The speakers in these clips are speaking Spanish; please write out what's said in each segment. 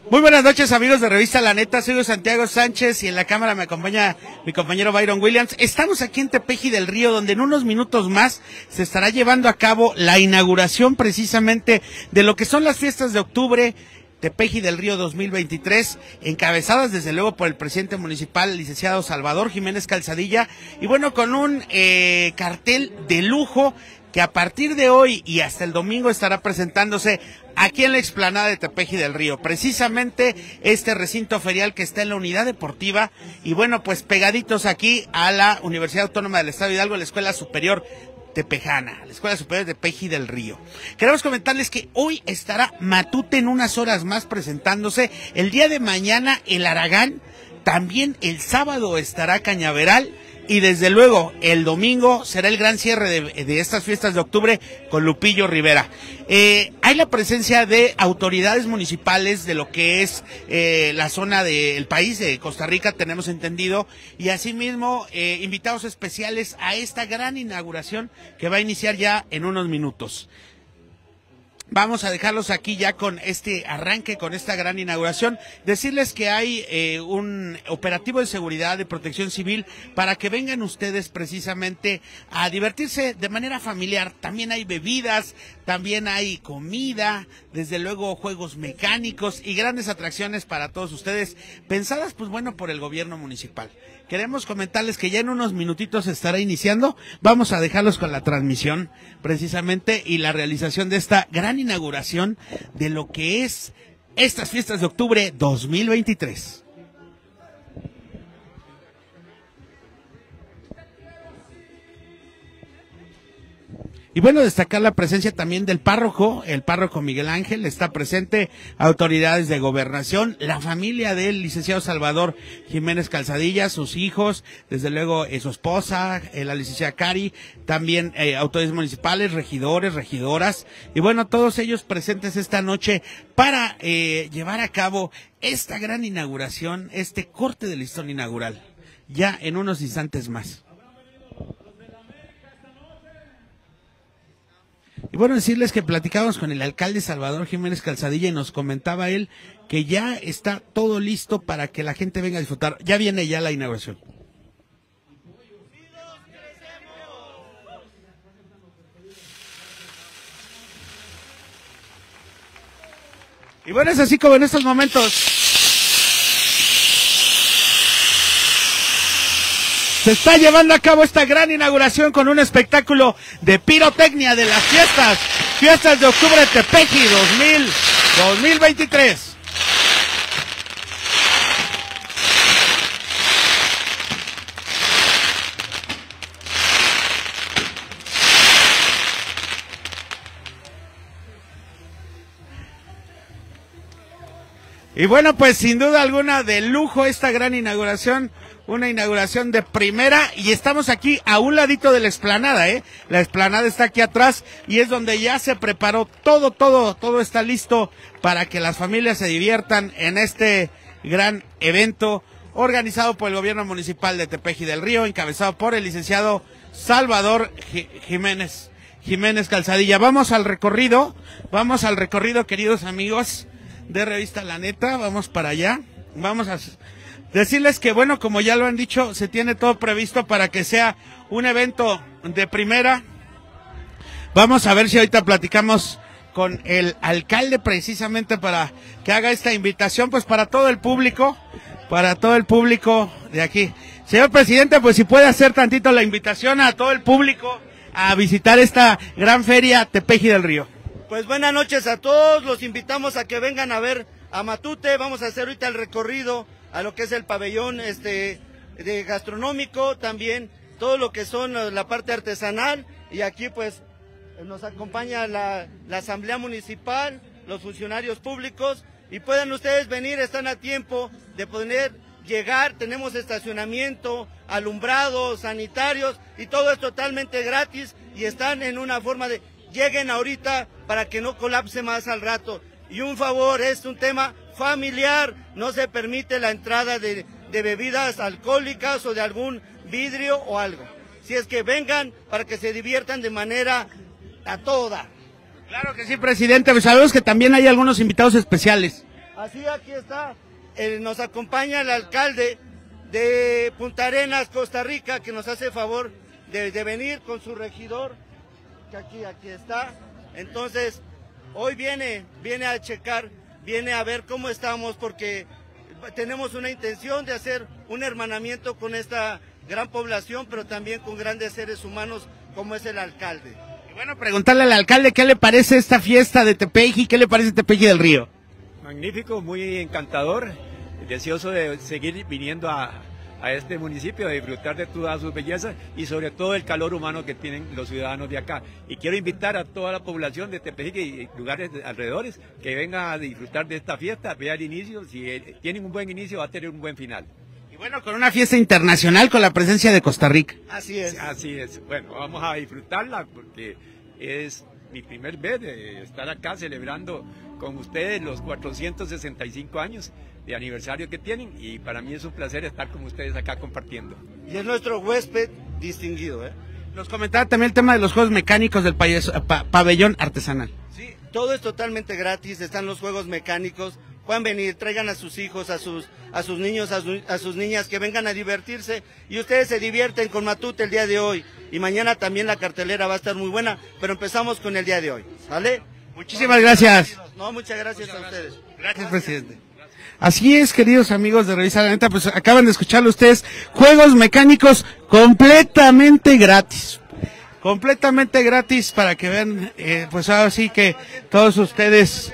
Muy buenas noches, amigos de Revista La Neta. Soy Santiago Sánchez y en la cámara me acompaña mi compañero Byron Williams. Estamos aquí en Tepeji del Río, donde en unos minutos más se estará llevando a cabo la inauguración precisamente de lo que son las fiestas de octubre Tepeji del Río 2023, encabezadas desde luego por el presidente municipal, el licenciado Salvador Jiménez Calzadilla, y bueno, con un cartel de lujo que a partir de hoy y hasta el domingo estará presentándose aquí en la explanada de Tepeji del Río, precisamente este recinto ferial que está en la unidad deportiva y bueno, pues pegaditos aquí a la Universidad Autónoma del Estado de Hidalgo, la Escuela Superior Tepejana, la Escuela Superior de Tepeji del Río. Queremos comentarles que hoy estará Matute en unas horas más presentándose, el día de mañana el Aragán, también el sábado estará Cañaveral, y desde luego el domingo será el gran cierre de estas fiestas de octubre con Lupillo Rivera. Hay la presencia de autoridades municipales de lo que es la zona del país de Costa Rica, tenemos entendido, y asimismo invitados especiales a esta gran inauguración que va a iniciar ya en unos minutos. Vamos a dejarlos aquí ya con este arranque, con esta gran inauguración. Decirles que hay un operativo de seguridad, de protección civil, para que vengan ustedes precisamente a divertirse de manera familiar. También hay bebidas, también hay comida, desde luego juegos mecánicos y grandes atracciones para todos ustedes, pensadas pues bueno por el gobierno municipal. Queremos comentarles que ya en unos minutitos estará iniciando, vamos a dejarlos con la transmisión precisamente y la realización de esta gran inauguración de lo que es estas fiestas de octubre 2023. Y bueno, destacar la presencia también del párroco, el párroco Miguel Ángel, está presente, autoridades de gobernación, la familia del licenciado Salvador Jiménez Calzadilla, sus hijos, desde luego su esposa, la licenciada Cari, también autoridades municipales, regidores, regidoras, y bueno, todos ellos presentes esta noche para llevar a cabo esta gran inauguración, este corte de listón inaugural, ya en unos instantes más. Y bueno, decirles que platicábamos con el alcalde Salvador Jiménez Calzadilla y nos comentaba él que ya está todo listo para que la gente venga a disfrutar. Ya viene ya la inauguración. Y bueno, es así como en estos momentos se está llevando a cabo esta gran inauguración con un espectáculo de pirotecnia de las fiestas de octubre de Tepeji 2023. Y bueno, pues sin duda alguna de lujo esta gran inauguración, una inauguración de primera, y estamos aquí a un ladito de la explanada, la explanada está aquí atrás y es donde ya se preparó todo está listo para que las familias se diviertan en este gran evento organizado por el gobierno municipal de Tepeji del Río, encabezado por el licenciado Salvador Jiménez Calzadilla. Vamos al recorrido, queridos amigos de Revista La Neta, vamos para allá, vamos a decirles que bueno, como ya lo han dicho, se tiene todo previsto para que sea un evento de primera. Vamos a ver si ahorita platicamos con el alcalde precisamente para que haga esta invitación pues para todo el público de aquí. Señor presidente, pues si puede hacer tantito la invitación a todo el público a visitar esta gran feria Tepeji del Río. Pues buenas noches a todos, los invitamos a que vengan a ver a Matute. Vamos a hacer ahorita el recorrido a lo que es el pabellón de gastronómico, también todo lo que son la parte artesanal, y aquí pues nos acompaña la asamblea municipal, los funcionarios públicos, y pueden ustedes venir, están a tiempo de poder llegar, tenemos estacionamiento, alumbrado, sanitarios, y todo es totalmente gratis, y están en una forma de lleguen ahorita para que no colapse más al rato. Y un favor, es un tema familiar, no se permite la entrada de bebidas alcohólicas o de algún vidrio o algo. Si es que vengan para que se diviertan de manera a toda. Claro que sí, presidente, pues sabemos que también hay algunos invitados especiales. Así aquí está, nos acompaña el alcalde de Punta Arenas, Costa Rica, que nos hace favor de venir con su regidor, que aquí está. Entonces, hoy viene a checar, viene a ver cómo estamos, porque tenemos una intención de hacer un hermanamiento con esta gran población, pero también con grandes seres humanos como es el alcalde. Y bueno, preguntarle al alcalde qué le parece esta fiesta de Tepeji, qué le parece Tepeji del Río. Magnífico, muy encantador, deseoso de seguir viniendo a este municipio, de disfrutar de todas sus bellezas y sobre todo el calor humano que tienen los ciudadanos de acá. Y quiero invitar a toda la población de Tepeji y lugares alrededores que vengan a disfrutar de esta fiesta, vea el inicio, si tienen un buen inicio va a tener un buen final. Y bueno, con una fiesta internacional con la presencia de Costa Rica. Así es. Así es. Bueno, vamos a disfrutarla porque es mi primer vez de estar acá celebrando con ustedes los 465 años de aniversario que tienen y para mí es un placer estar con ustedes acá compartiendo. Y es nuestro huésped distinguido, ¿eh? Nos comentaba también el tema de los juegos mecánicos del pabellón artesanal. Sí, todo es totalmente gratis, están los juegos mecánicos, pueden venir, traigan a sus hijos, a sus niños, a sus niñas, que vengan a divertirse y ustedes se divierten con Matute el día de hoy y mañana también la cartelera va a estar muy buena, pero empezamos con el día de hoy, ¿sale? Muchísimas gracias. No, muchas gracias a ustedes. Gracias, presidente. Así es, queridos amigos de Revista La Neta, pues acaban de escucharlo ustedes, juegos mecánicos completamente gratis. Completamente gratis para que vean, pues ahora sí que todos ustedes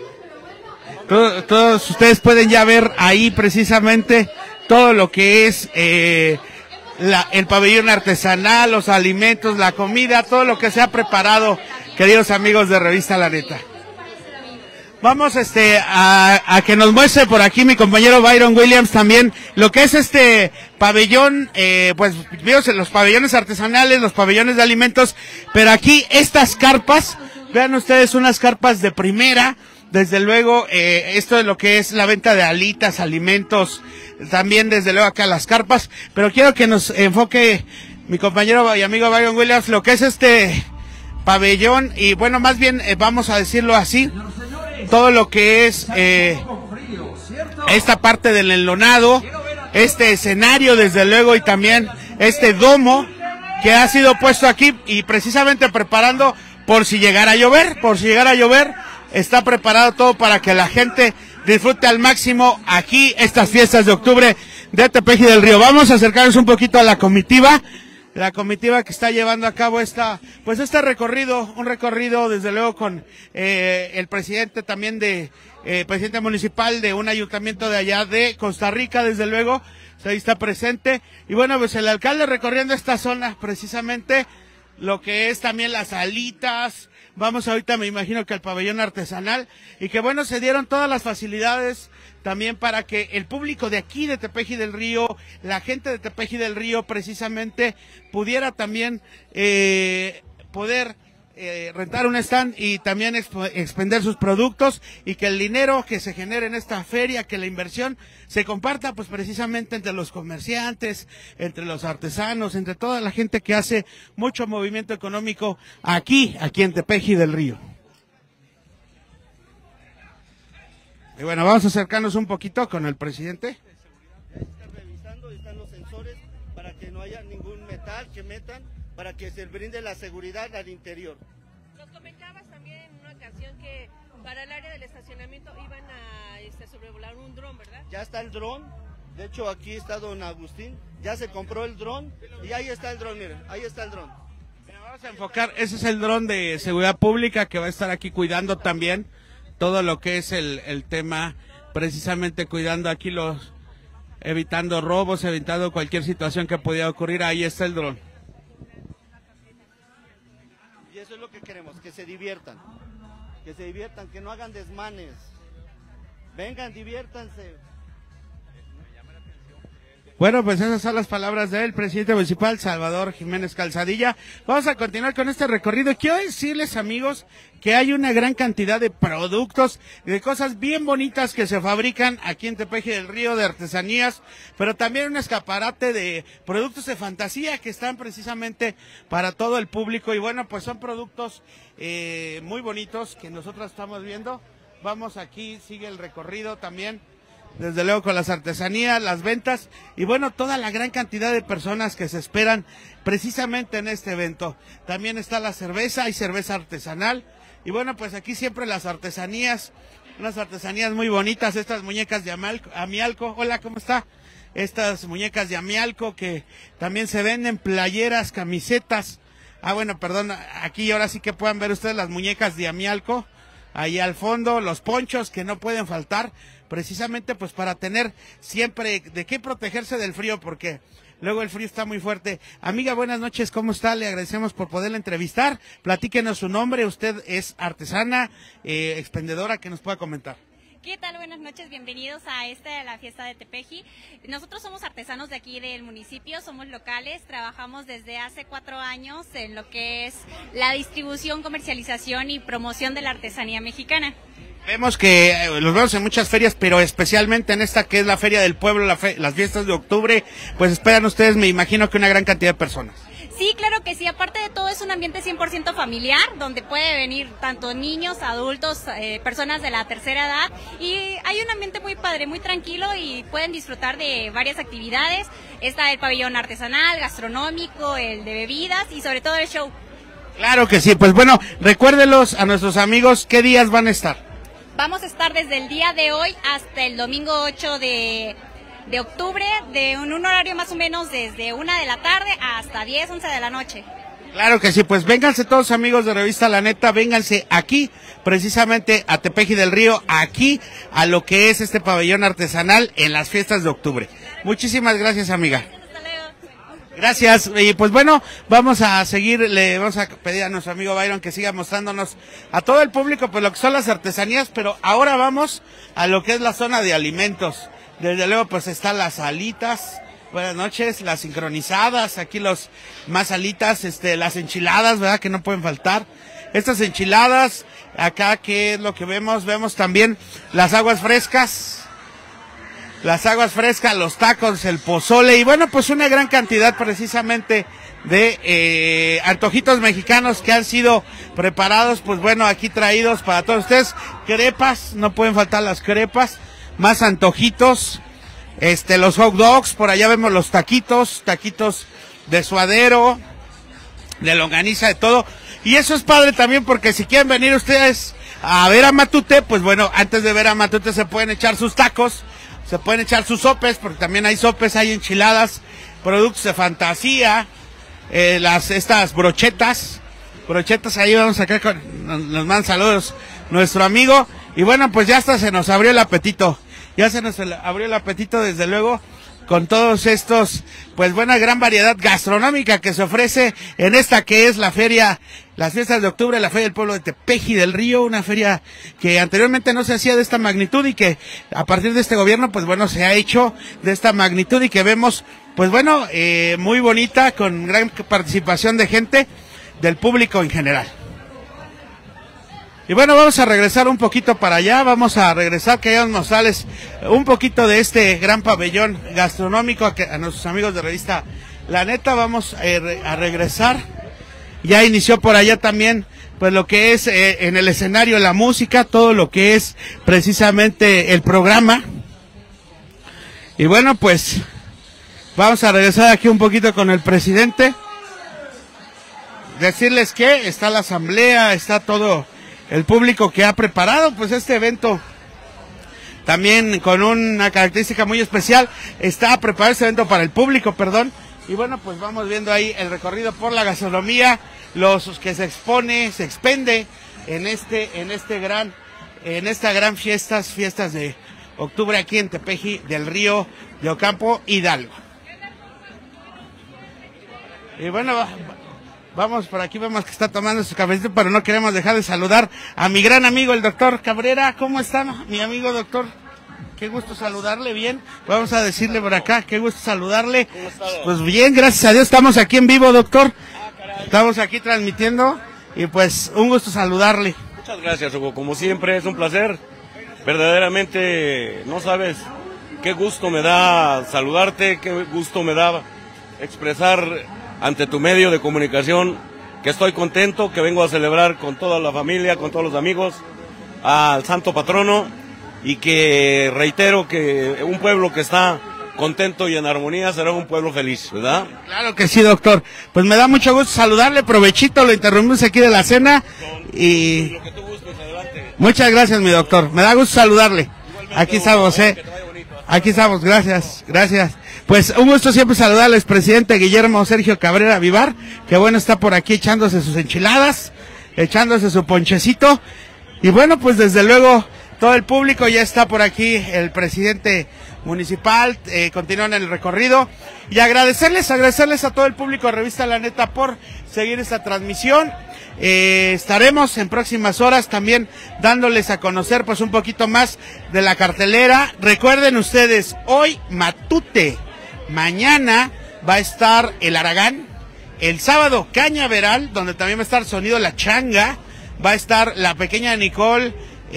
pueden ya ver ahí precisamente todo lo que es el pabellón artesanal, los alimentos, la comida, todo lo que se ha preparado, queridos amigos de Revista La Neta. Vamos a que nos muestre por aquí mi compañero Byron Williams también lo que es este pabellón, pues vimos los pabellones artesanales, los pabellones de alimentos, pero aquí estas carpas, vean ustedes unas carpas de primera, desde luego esto de lo que es la venta de alitas, alimentos, también desde luego acá las carpas, pero quiero que nos enfoque mi compañero y amigo Byron Williams lo que es este pabellón y bueno, más bien vamos a decirlo así, todo lo que es esta parte del enlonado, este escenario desde luego y también este domo que ha sido puesto aquí y precisamente preparando por si llegara a llover, está preparado todo para que la gente disfrute al máximo aquí estas fiestas de octubre de Tepeji del Río. Vamos a acercarnos un poquito a la comitiva que está llevando a cabo este recorrido, un recorrido desde luego con el presidente también presidente municipal de un ayuntamiento de allá de Costa Rica, desde luego, ahí está presente, y bueno, pues el alcalde recorriendo esta zona, precisamente, lo que es también las alitas, vamos ahorita me imagino que al pabellón artesanal, y que bueno, se dieron todas las facilidades también para que el público de aquí de Tepeji del Río, la gente de Tepeji del Río precisamente pudiera también poder rentar un stand y también expender sus productos y que el dinero que se genere en esta feria, que la inversión se comparta pues precisamente entre los comerciantes, entre los artesanos, entre toda la gente que hace mucho movimiento económico aquí en Tepeji del Río. Y bueno, vamos a acercarnos un poquito con el presidente. Están revisando, están los sensores para que no haya ningún metal que metan, para que se brinde la seguridad al interior. Nos comentabas también en una ocasión que para el área del estacionamiento iban a sobrevolar un dron, ¿verdad? Ya está el dron, de hecho aquí está don Agustín, ya se compró el dron y ahí está el dron, miren, ahí está el dron. Vamos a enfocar, ese es el dron de seguridad pública que va a estar aquí cuidando también todo lo que es el tema, precisamente cuidando aquí evitando robos, evitando cualquier situación que pudiera ocurrir, ahí está el dron. Y eso es lo que queremos, que se diviertan, que no hagan desmanes, vengan, diviértanse. Bueno, pues esas son las palabras del presidente municipal, Salvador Jiménez Calzadilla. Vamos a continuar con este recorrido. Quiero decirles, amigos, que hay una gran cantidad de productos, de cosas bien bonitas que se fabrican aquí en Tepeji del Río, de artesanías, pero también un escaparate de productos de fantasía que están precisamente para todo el público. Y bueno, pues son productos muy bonitos que nosotros estamos viendo. vamos aquí, sigue el recorrido también, desde luego con las artesanías, las ventas y bueno, toda la gran cantidad de personas que se esperan precisamente en este evento. También está la cerveza, hay cerveza artesanal y bueno, pues aquí siempre las artesanías, unas artesanías muy bonitas, estas muñecas de Amialco. Hola, ¿cómo está? Estas muñecas de Amialco que también se venden, playeras, camisetas. Bueno, perdón, aquí ahora sí que puedan ver ustedes las muñecas de Amialco, ahí al fondo, los ponchos que no pueden faltar, precisamente pues para tener siempre de qué protegerse del frío, porque luego el frío está muy fuerte. Amiga, buenas noches, ¿cómo está? Le agradecemos por poderla entrevistar. Platíquenos su nombre, usted es artesana, expendedora, que nos pueda comentar. ¿Qué tal? Buenas noches, bienvenidos a la fiesta de Tepeji. Nosotros somos artesanos de aquí del municipio, somos locales, trabajamos desde hace 4 años en lo que es la distribución, comercialización y promoción de la artesanía mexicana. Vemos que los vemos en muchas ferias, pero especialmente en esta que es la Feria del Pueblo, las fiestas de octubre, pues esperan ustedes, me imagino que una gran cantidad de personas. Sí, claro que sí, aparte de todo es un ambiente 100% familiar, donde puede venir tanto niños, adultos, personas de la tercera edad, y hay un ambiente muy padre, muy tranquilo y pueden disfrutar de varias actividades. Está el pabellón artesanal, gastronómico, el de bebidas y sobre todo el show. Claro que sí, pues bueno, recuérdelos a nuestros amigos qué días van a estar. Vamos a estar desde el día de hoy hasta el domingo 8 de octubre, de un horario más o menos desde 1 de la tarde hasta 10, 11 de la noche. Claro que sí, pues vénganse todos amigos de Revista La Neta, vénganse aquí, precisamente a Tepeji del Río, aquí a lo que es este pabellón artesanal en las fiestas de octubre. Muchísimas gracias, amiga. Hasta luego. Gracias, y pues bueno, vamos a seguir, le vamos a pedir a nuestro amigo Byron que siga mostrándonos a todo el público pues lo que son las artesanías, pero ahora vamos a lo que es la zona de alimentos. Desde luego pues están las alitas, buenas noches, las sincronizadas, aquí los más alitas, las enchiladas, ¿verdad? Que no pueden faltar. Estas enchiladas, acá que es lo que vemos también las aguas frescas, los tacos, el pozole y bueno pues una gran cantidad precisamente de antojitos mexicanos que han sido preparados, pues bueno aquí traídos para todos ustedes. Crepas, no pueden faltar las crepas. Más antojitos, los hot dogs, por allá vemos los taquitos de suadero, de longaniza, de todo. Y eso es padre también porque si quieren venir ustedes a ver a Matute, pues bueno, antes de ver a Matute se pueden echar sus tacos, se pueden echar sus sopes, porque también hay sopes, hay enchiladas, productos de fantasía, estas brochetas, ahí vamos acá nos mandan saludos nuestro amigo. Y bueno, pues ya hasta se nos abrió el apetito. Ya se nos abrió el apetito desde luego con todos estos, pues buena gran variedad gastronómica que se ofrece en esta que es la feria, las fiestas de octubre, la Feria del Pueblo de Tepeji del Río, una feria que anteriormente no se hacía de esta magnitud y que a partir de este gobierno, pues bueno, se ha hecho de esta magnitud y que vemos, pues bueno, muy bonita, con gran participación de gente, del público en general. Y bueno, vamos a regresar un poquito para allá, vamos a regresar, queridos mostrarles un poquito de este gran pabellón gastronómico a nuestros amigos de Revista La Neta. Vamos a regresar, ya inició por allá también pues lo que es en el escenario la música, todo lo que es precisamente el programa. Y bueno, pues vamos a regresar aquí un poquito con el presidente, decirles que está la asamblea, está todo el público que ha preparado pues este evento también con una característica muy especial. Está preparado este evento para el público, y bueno, pues vamos viendo ahí el recorrido por la gastronomía, los que se expende en esta gran fiestas de octubre aquí en Tepeji del Río de Ocampo, Hidalgo. Y bueno, vamos por aquí, vemos que está tomando su cafecito, pero no queremos dejar de saludar a mi gran amigo, el doctor Cabrera. ¿Cómo está, mi amigo doctor? Qué gusto saludarle, bien. Vamos a decirle por acá, qué gusto saludarle. Pues bien, gracias a Dios, estamos aquí en vivo, doctor. Estamos aquí transmitiendo y pues un gusto saludarle. Muchas gracias, Hugo. Como siempre, es un placer. Verdaderamente, no sabes qué gusto me da saludarte, qué gusto me da expresar ante tu medio de comunicación que estoy contento, que vengo a celebrar con toda la familia, con todos los amigos, al santo patrono, y que reitero que un pueblo que está contento y en armonía será un pueblo feliz, ¿verdad? Claro que sí, doctor. Pues me da mucho gusto saludarle, provechito, lo interrumpimos aquí de la cena y... Lo que tú gustes, adelante. Muchas gracias, mi doctor. Me da gusto saludarle. Aquí estamos, Aquí estamos, gracias, gracias. Pues un gusto siempre saludarles, presidente Guillermo Sergio Cabrera Vivar, que bueno, está por aquí echándose sus enchiladas, echándose su ponchecito. Y bueno, pues desde luego todo el público ya está por aquí, el presidente municipal, continúan el recorrido. Y agradecerles a todo el público de Revista La Neta por seguir esta transmisión. Estaremos en próximas horas también dándoles a conocer pues un poquito más de la cartelera. Recuerden ustedes, hoy Matute, mañana va a estar el Aragán, el sábado Cañaveral, donde también va a estar Sonido La Changa, va a estar la pequeña Nicole,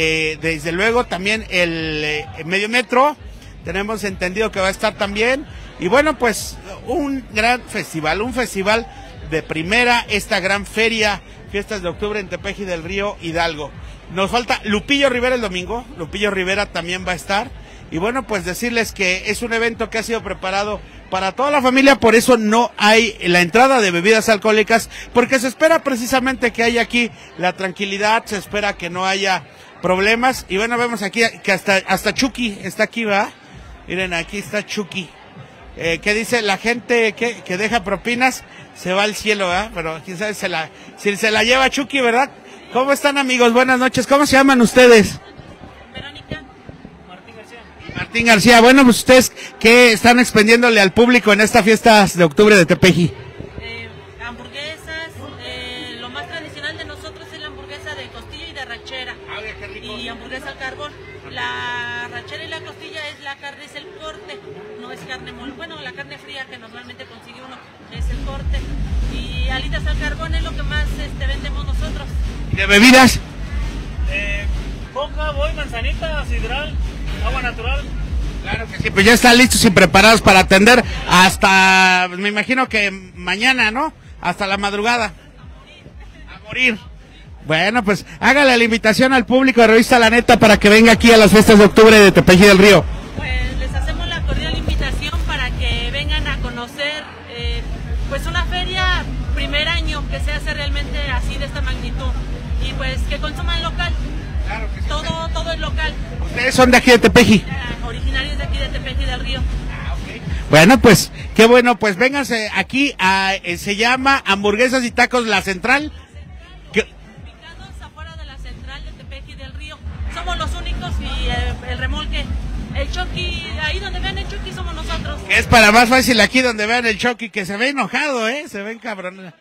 desde luego también el Medio Metro, tenemos entendido que va a estar también, y bueno, pues un gran festival, un festival de primera, esta gran feria, Fiestas de Octubre en Tepeji del Río, Hidalgo. Nos falta Lupillo Rivera el domingo, Lupillo Rivera también va a estar, y bueno, pues decirles que es un evento que ha sido preparado para toda la familia, por eso no hay la entrada de bebidas alcohólicas, porque se espera precisamente que haya aquí la tranquilidad, se espera que no haya problemas, y bueno, vemos aquí que hasta Chucky está aquí, ¿va? Miren, aquí está Chucky. ¿Qué dice? La gente que deja propinas se va al cielo, ¿verdad? Pero quién sabe si se la lleva Chucky, ¿verdad? ¿Cómo están, amigos? Buenas noches. ¿Cómo se llaman ustedes? Verónica. Martín García. Martín García. Bueno, pues ustedes, ¿qué están expendiéndole al público en estas fiestas de octubre de Tepeji? Hamburguesas. Lo más tradicional de nosotros es la hamburguesa de costilla y de rachera. Y hamburguesa al carbón. La rachera y la costilla es la carne, es el corte, no es carne molida. Bueno, la carne fría que normalmente consigue uno es el corte. Y alitas al carbón es lo que más vendemos nosotros. ¿Y de bebidas? Coca, boy, manzanita, sidral, agua natural. Claro que sí, pues ya están listos y preparados para atender hasta, me imagino que mañana, ¿no? Hasta la madrugada. A morir. Bueno, pues hágale la invitación al público de Revista La Neta para que venga aquí a las fiestas de octubre de Tepeji del Río. Pues les hacemos la cordial invitación para que vengan a conocer pues una feria primer año que se hace realmente así de esta magnitud y pues que consuman local. Claro que sí. Todo es local. ¿Ustedes son de aquí de Tepeji? Originarios de aquí de Tepeji del Río. Bueno, pues qué bueno, pues vénganse aquí a, se llama Hamburguesas y Tacos La Central. Afuera de la central de Tepeji del Río, somos los únicos y el remolque, el Chucky, ahí donde vean el Chucky somos nosotros. Es para más fácil aquí donde vean el Chucky, que se ve enojado, se ve cabrón.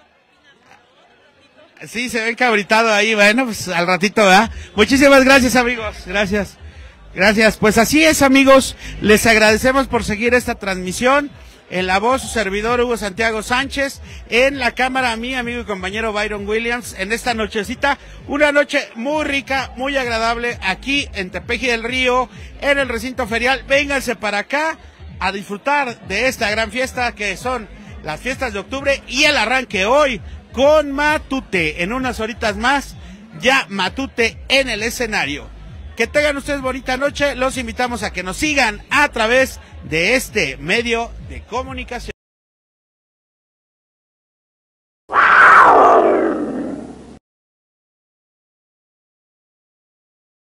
Sí, se ve cabritado ahí, bueno, pues al ratito, ¿verdad? Muchísimas gracias, amigos, gracias, pues así es, amigos, les agradecemos por seguir esta transmisión. En la voz, su servidor Hugo Santiago Sánchez, en la cámara mi amigo y compañero Byron Williams, en esta nochecita, una noche muy rica, muy agradable, aquí en Tepeji del Río, en el recinto ferial. Vénganse para acá a disfrutar de esta gran fiesta que son las fiestas de octubre y el arranque hoy con Matute. En unas horitas más, ya Matute en el escenario. Que tengan ustedes bonita noche, los invitamos a que nos sigan a través de este medio de comunicación.